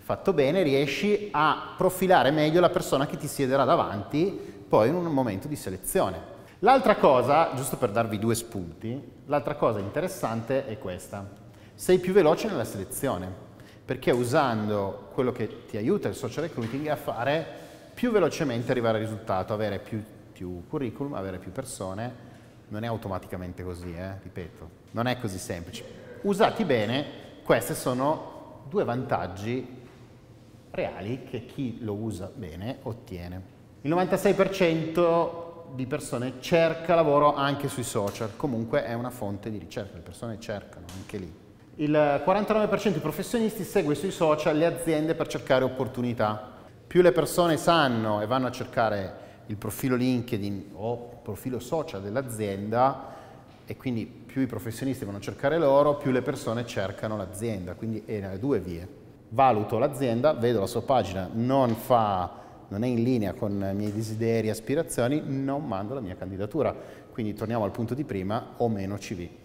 Fatto bene, riesci a profilare meglio la persona che ti siederà davanti poi in un momento di selezione. L'altra cosa, giusto per darvi due spunti, l'altra cosa interessante è questa. Sei più veloce nella selezione, perché usando quello che ti aiuta il social recruiting è a fare più velocemente arrivare al risultato, avere più curriculum, avere più persone. Non è automaticamente così, ripeto, non è così semplice. Usati bene, questi sono due vantaggi reali che chi lo usa bene ottiene. Il 96% di persone cerca lavoro anche sui social, comunque è una fonte di ricerca, le persone cercano anche lì. Il 49% dei professionisti segue sui social le aziende per cercare opportunità. Più le persone sanno e vanno a cercare il profilo LinkedIn o il profilo social dell'azienda e quindi più i professionisti vanno a cercare loro, più le persone cercano l'azienda, quindi è nelle due vie. Valuto l'azienda, vedo la sua pagina, non è in linea con i miei desideri e aspirazioni, non mando la mia candidatura. Quindi torniamo al punto di prima, o meno CV.